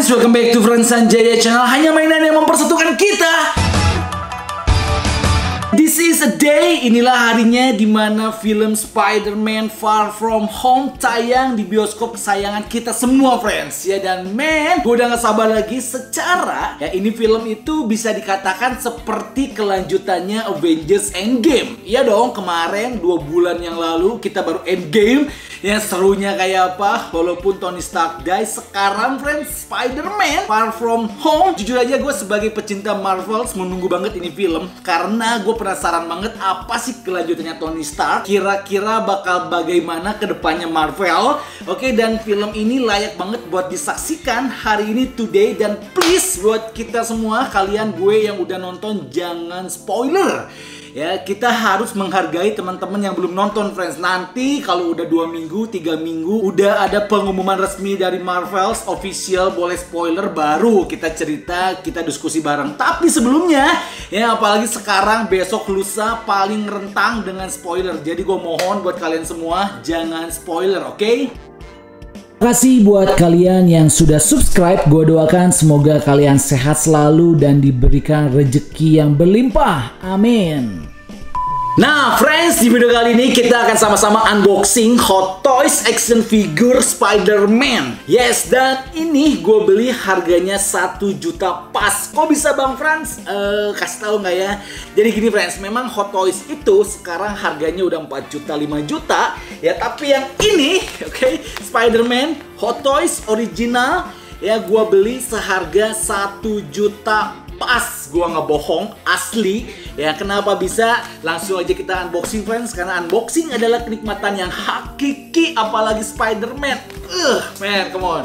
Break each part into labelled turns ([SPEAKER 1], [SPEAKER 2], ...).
[SPEAKER 1] friends, welcome back to Friends Sanjaya Channel. Hanya mainan yang mempersatukan kita. This is a day, inilah harinya dimana film Spider-Man Far From Home tayang di bioskop kesayangan kita semua, friends. Ya, dan man, gue udah gak sabar lagi. Secara, ya ini film itu bisa dikatakan seperti kelanjutannya Avengers Endgame. Iya dong, kemarin 2 bulan yang lalu kita baru Endgame. Ya, serunya kayak apa? Walaupun Tony Stark die, sekarang friends, Spider-Man Far From Home. Jujur aja gue sebagai pecinta Marvel menunggu banget ini film, karena gue penasaran banget apa sih kelanjutannya Tony Stark. Kira-kira bakal bagaimana kedepannya Marvel. Oke, dan film ini layak banget buat disaksikan hari ini today. Dan please buat kita semua, kalian gue yang udah nonton jangan spoiler. Ya, kita harus menghargai teman-teman yang belum nonton, friends. Nanti kalau udah 2 minggu, 3 minggu, udah ada pengumuman resmi dari Marvel's official, boleh spoiler, baru kita cerita, kita diskusi bareng. Tapi sebelumnya, ya apalagi sekarang, besok, lusa, paling rentang dengan spoiler. Jadi gue mohon buat kalian semua, jangan spoiler, oke? Terima kasih buat kalian yang sudah subscribe. Gue doakan semoga kalian sehat selalu dan diberikan rezeki yang berlimpah. Amin. Nah, friends, di video kali ini kita akan sama-sama unboxing Hot Toys action figure Spider-Man. Yes, dan ini gue beli harganya 1 juta pas. Kok bisa Bang Frans? Kasih tahu nggak ya? Jadi gini, friends, memang Hot Toys itu sekarang harganya udah 4 juta, 5 juta. Ya, tapi yang ini, oke, Spider-Man Hot Toys original, ya gue beli seharga 1 juta pas, gua nggak bohong, asli. Ya, kenapa bisa? Langsung aja kita unboxing, friends, karena unboxing adalah kenikmatan yang hakiki, apalagi Spider-Man. Man, come on.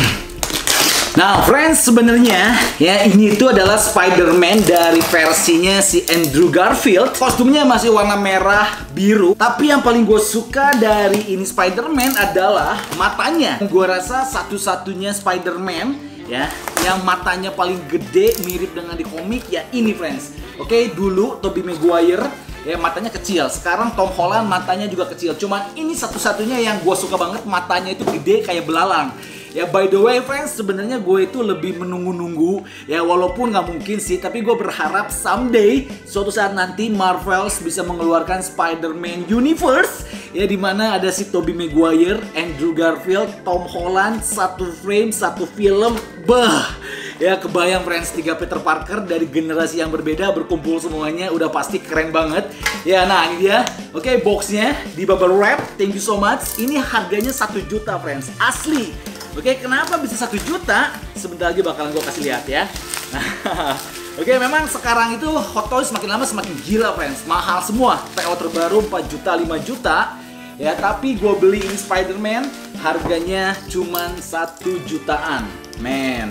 [SPEAKER 1] Nah, friends, sebenarnya ya ini itu adalah Spider-Man dari versinya si Andrew Garfield. Kostumnya masih warna merah biru. Tapi yang paling gue suka dari ini Spider-Man adalah matanya. Gue rasa satu-satunya Spider-Man ya yang matanya paling gede mirip dengan di komik ya ini, friends. Oke, dulu Tobey Maguire ya matanya kecil, sekarang Tom Holland matanya juga kecil. Cuman ini satu-satunya yang gue suka banget, matanya itu gede kayak belalang. Ya, by the way, friends, sebenarnya gue itu lebih menunggu-nunggu ya, walaupun nggak mungkin sih, tapi gue berharap someday, suatu saat nanti Marvel bisa mengeluarkan Spider-Man Universe ya, dimana ada si Tobey Maguire, Andrew Garfield, Tom Holland, satu frame, satu film. Ya, kebayang, friends, 3 Peter Parker dari generasi yang berbeda berkumpul semuanya, udah pasti keren banget. Ya, nah ini dia. Oke, boxnya di bubble wrap. Thank you so much. Ini harganya 1 juta, friends. Asli. Oke, kenapa bisa 1 juta? Sebentar lagi bakalan gue kasih lihat ya. Oke, memang sekarang itu Hot Toys semakin lama semakin gila, friends. Mahal semua. PO terbaru 4 juta, 5 juta. Ya, tapi gue beli ini Spider-Man harganya cuman 1 jutaan. Man.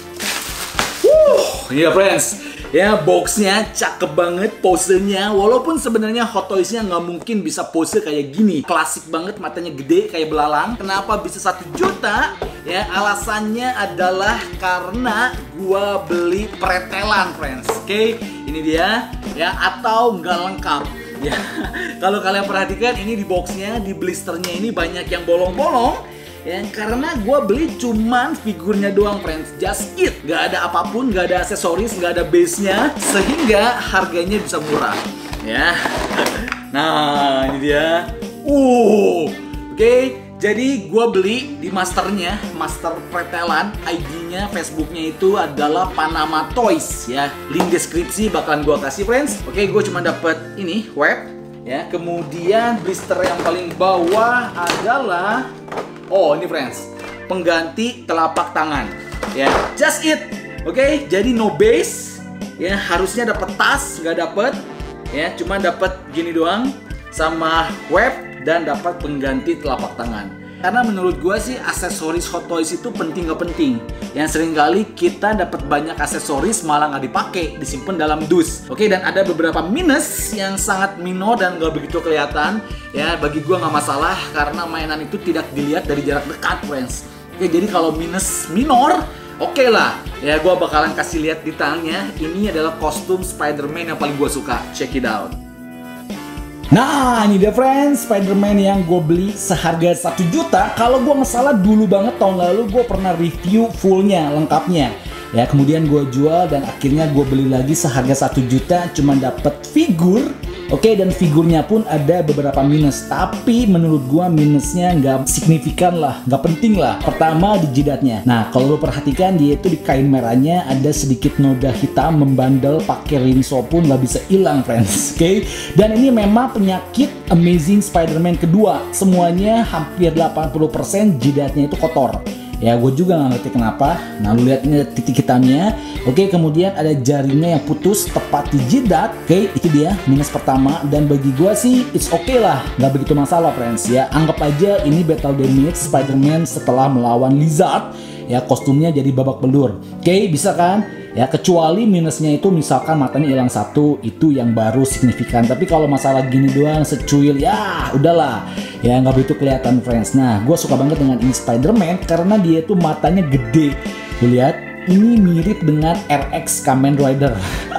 [SPEAKER 1] Iya, friends. Ya, boxnya cakep banget, posenya. Walaupun sebenarnya Hot Toys-nya nggak mungkin bisa pose kayak gini. Klasik banget, matanya gede kayak belalang. Kenapa bisa 1 juta? Ya, alasannya adalah karena gua beli pretelan, friends. Oke, ini dia. Ya, atau nggak lengkap. Ya, kalau kalian perhatikan ini di boxnya, di blisternya ini banyak yang bolong-bolong. Ya, karena gue beli cuman figurnya doang, friends. Just it. Gak ada apapun, gak ada aksesoris, gak ada base-nya, sehingga harganya bisa murah. Ya. Nah, ini dia. Oke. Jadi gue beli di masternya, master pretelan. ID-nya, Facebooknya itu adalah Panama Toys. Ya, link deskripsi bakalan gue kasih, friends. Oke, gue cuma dapet ini web. Ya, kemudian blister yang paling bawah adalah, oh ini, friends, pengganti telapak tangan. Ya, just it. Oke, jadi no base. Ya, harusnya dapat tas, nggak dapet. Ya, cuma dapat gini doang, sama web dan dapat pengganti telapak tangan. Karena menurut gue sih aksesoris Hot Toys itu penting gak penting. Yang seringkali kita dapat banyak aksesoris malah nggak dipakai, disimpan dalam dus. Oke, dan ada beberapa minus yang sangat minor dan nggak begitu kelihatan. Ya, bagi gue nggak masalah karena mainan itu tidak dilihat dari jarak dekat, friends. Oke, jadi kalau minus minor, oke lah. Ya, gue bakalan kasih lihat detailnya. Ini adalah kostum Spider-Man yang paling gue suka. Check it out. Nah, ini dia friends, Spider-Man yang gue beli seharga 1 juta. Kalau gue nggak salah dulu banget tahun lalu gue pernah review fullnya, lengkapnya. Ya, kemudian gue jual dan akhirnya gue beli lagi seharga 1 juta, cuma dapat figur. Oke, dan figurnya pun ada beberapa minus, tapi menurut gua minusnya nggak signifikan lah, nggak penting lah. Pertama di jidatnya. Nah, kalau lo perhatikan dia itu di kain merahnya ada sedikit noda hitam membandel, pakai rinso pun nggak bisa hilang, friends. Oke, dan ini memang penyakit Amazing Spider-Man kedua. Semuanya hampir 80% jidatnya itu kotor. Ya, gue juga nggak ngerti kenapa. Nah, lu lihat ini titik hitamnya. Oke, kemudian ada jarinya yang putus tepat di jidat. Oke, itu dia minus pertama. Dan bagi gue sih, it's okay lah, nggak begitu masalah, friends. Ya, anggap aja ini battle damage Spider-Man setelah melawan Lizard. Ya, kostumnya jadi babak belur. Oke, bisa kan? Ya, kecuali minusnya itu misalkan matanya hilang satu, itu yang baru signifikan. Tapi kalau masalah gini doang secuil, ya udahlah, ya nggak begitu kelihatan, friends. Nah, gue suka banget dengan ini Spider-Man karena dia itu matanya gede. Lu lihat, ini mirip dengan RX Kamen Rider.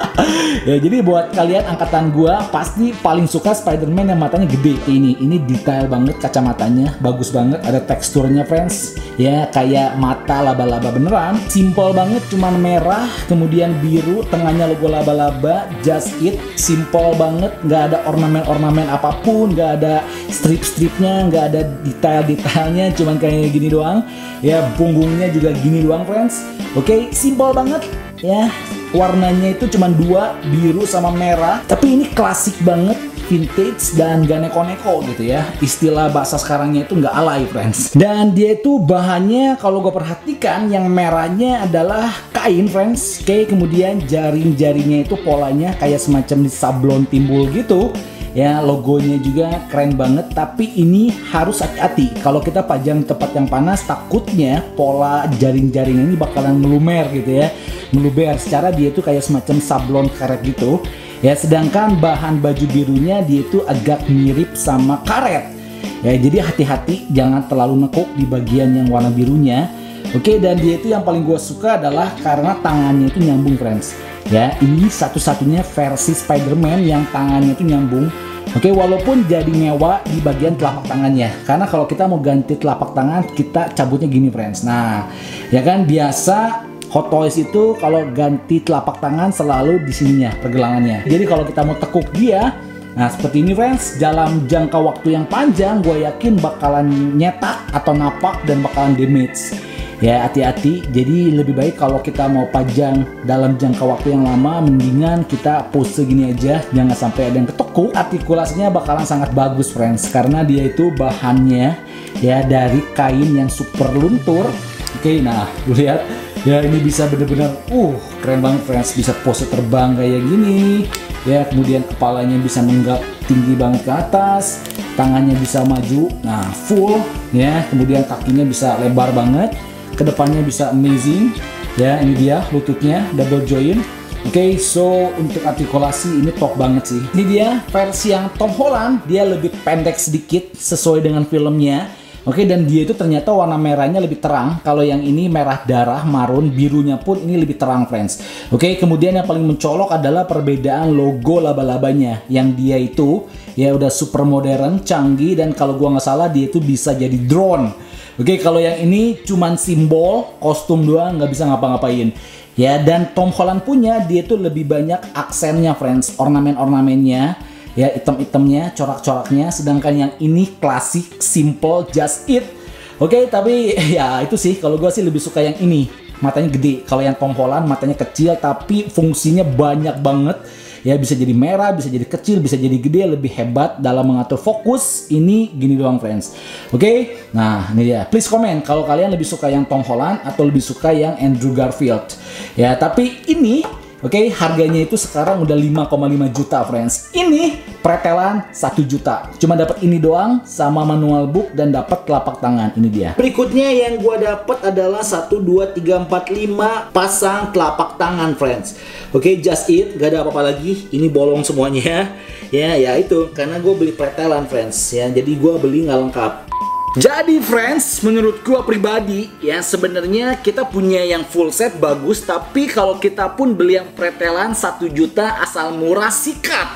[SPEAKER 1] Ya, jadi buat kalian angkatan gua pasti paling suka Spider-Man yang matanya gede. Ini detail banget kacamatanya, bagus banget, ada teksturnya, friends. Ya, kayak mata laba-laba beneran. Simple banget, cuman merah, kemudian biru, tengahnya logo laba-laba, just it. Simple banget, nggak ada ornamen-ornamen apapun, nggak ada strip-stripnya, nggak ada detail-detailnya, cuman kayak gini doang. Ya, punggungnya juga gini doang, friends. Oke, simple banget. Ya, warnanya itu cuma 2, biru sama merah. Tapi ini klasik banget, vintage dan gak neko-neko gitu ya. Istilah bahasa sekarangnya itu nggak alay, friends. Dan dia itu bahannya kalau gue perhatikan yang merahnya adalah kain, friends. Oke, kemudian jaring-jaringnya itu polanya kayak semacam di sablon timbul gitu. Ya, logonya juga keren banget, tapi ini harus hati-hati. Kalau kita pajang tempat yang panas, takutnya pola jaring-jaring ini bakalan melumer gitu ya. Meluber, secara dia itu kayak semacam sablon karet gitu. Ya, sedangkan bahan baju birunya dia itu agak mirip sama karet. Ya, jadi hati-hati jangan terlalu nekuk di bagian yang warna birunya. Oke, dan dia itu yang paling gue suka adalah karena tangannya itu nyambung, friends. Ya, ini satu-satunya versi Spider-Man yang tangannya itu nyambung. Oke, walaupun jadi mewah di bagian telapak tangannya. Karena kalau kita mau ganti telapak tangan, kita cabutnya gini, friends. Nah, ya kan biasa Hot Toys itu kalau ganti telapak tangan selalu di sininya pergelangannya. Jadi kalau kita mau tekuk dia, nah seperti ini, friends, dalam jangka waktu yang panjang gue yakin bakalan nyetak atau napak dan bakalan damage. Ya, hati-hati. Jadi lebih baik kalau kita mau pajang dalam jangka waktu yang lama, mendingan kita pose gini aja, jangan sampai ada yang ketekuk. Artikulasinya bakalan sangat bagus, friends, karena dia itu bahannya ya dari kain yang super luntur. Oke, nah lihat ya, ini bisa bener-bener keren banget, friends. Bisa pose terbang kayak gini ya, kemudian kepalanya bisa menggap tinggi banget ke atas, tangannya bisa maju, nah full ya, kemudian kakinya bisa lebar banget, kedepannya bisa amazing ya. Ini dia lututnya double joint. Oke, so untuk artikulasi ini top banget sih. Ini dia versi yang Tom Holland, dia lebih pendek sedikit sesuai dengan filmnya. Oke, dan dia itu ternyata warna merahnya lebih terang. Kalau yang ini merah darah, marun, birunya pun ini lebih terang, friends. Oke, kemudian yang paling mencolok adalah perbedaan logo laba-labanya. Yang dia itu ya udah super modern, canggih, dan kalau gua nggak salah dia itu bisa jadi drone. Oke, kalau yang ini cuman simbol, kostum doang, nggak bisa ngapa-ngapain. Ya, dan Tom Holland punya, dia itu lebih banyak aksennya, friends, ornamen-ornamennya. Ya, item-itemnya, corak-coraknya. Sedangkan yang ini klasik, simple, just it. Oke, tapi ya itu sih, kalau gue sih lebih suka yang ini. Matanya gede. Kalau yang Tom Holland matanya kecil, tapi fungsinya banyak banget. Ya, bisa jadi merah, bisa jadi kecil, bisa jadi gede, lebih hebat dalam mengatur fokus. Ini gini doang, friends. Oke, nah ini dia. Please comment kalau kalian lebih suka yang Tom Holland atau lebih suka yang Andrew Garfield. Ya, tapi ini oke, harganya itu sekarang udah 5,5 juta, friends. Ini pretelan 1 juta. Cuma dapat ini doang sama manual book dan dapat telapak tangan. Ini dia. Berikutnya yang gua dapat adalah 1, 2, 3, 4, 5 pasang telapak tangan, friends. Oke, just it, gak ada apa-apa lagi. Ini bolong semuanya. Ya itu karena gue beli pretelan, friends. Ya, jadi gua beli nggak lengkap. Jadi friends, menurut gua pribadi ya sebenarnya kita punya yang full set bagus, tapi kalau kita pun beli yang pretelan 1 juta asal murah sikat.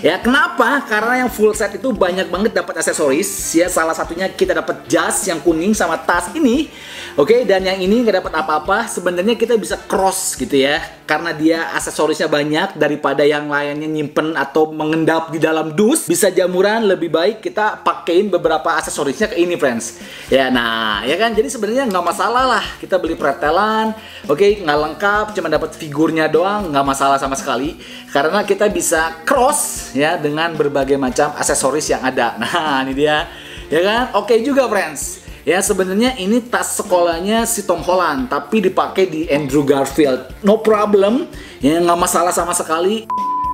[SPEAKER 1] Ya kenapa? Karena yang full set itu banyak banget dapat aksesoris. Ya salah satunya kita dapat jas yang kuning sama tas ini. Oke, dan yang ini nggak dapat apa-apa. Sebenarnya kita bisa cross gitu ya. Karena dia aksesorisnya banyak daripada yang lainnya nyimpen atau mengendap di dalam dus. Bisa jamuran, lebih baik kita pakein beberapa aksesorisnya ke ini, friends. Ya, nah, ya kan. Jadi sebenarnya nggak masalah lah. Kita beli pretelan, oke, nggak lengkap, cuma dapat figurnya doang, nggak masalah sama sekali. Karena kita bisa cross ya dengan berbagai macam aksesoris yang ada. Nah, ini dia. Ya kan? Oke juga, friends. Ya sebenarnya ini tas sekolahnya si Tom Holland, tapi dipakai di Andrew Garfield. No problem, ya nggak masalah sama sekali.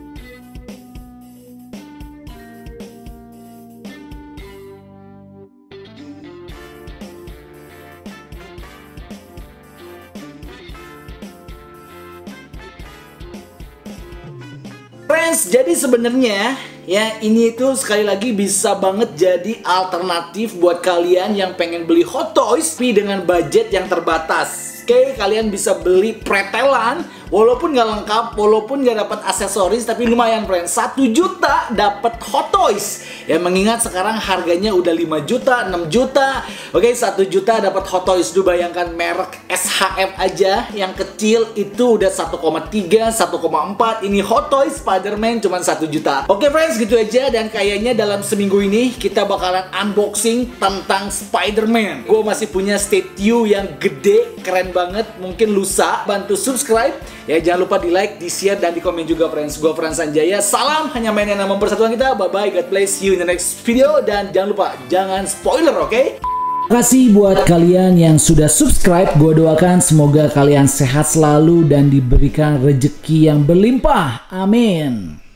[SPEAKER 1] Friends, jadi sebenarnya ya ini itu sekali lagi bisa banget jadi alternatif buat kalian yang pengen beli Hot Toys tapi dengan budget yang terbatas. Oke, kalian bisa beli pretelan walaupun nggak lengkap, walaupun nggak dapat aksesoris, tapi lumayan, friends. 1 juta dapat Hot Toys. Ya mengingat sekarang harganya udah 5 juta, 6 juta. Oke, 1 juta dapat Hot Toys. Lu bayangkan merek SHF aja yang kecil itu udah 1,3, 1,4. Ini Hot Toys Spider-Man cuma 1 juta. Oke, friends, gitu aja, dan kayaknya dalam seminggu ini kita bakalan unboxing tentang Spider-Man. Gue masih punya statue yang gede, keren banget. Mungkin lusa. Bantu subscribe. Ya jangan lupa di like, di share, dan di komen juga, friends. Gue Frans Sanjaya. Salam hanya main yang mempersatukan kita. Bye bye. God bless. See you in the next video. Dan jangan lupa jangan spoiler, oke? Terima kasih buat kalian yang sudah subscribe. Gue doakan semoga kalian sehat selalu dan diberikan rezeki yang berlimpah. Amin.